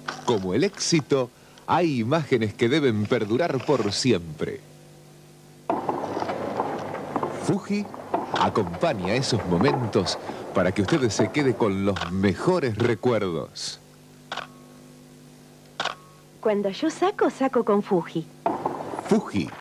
Como el éxito, hay imágenes que deben perdurar por siempre. Fuji acompaña esos momentos para que usted se quede con los mejores recuerdos. Cuando yo saco, saco con Fuji. Fuji,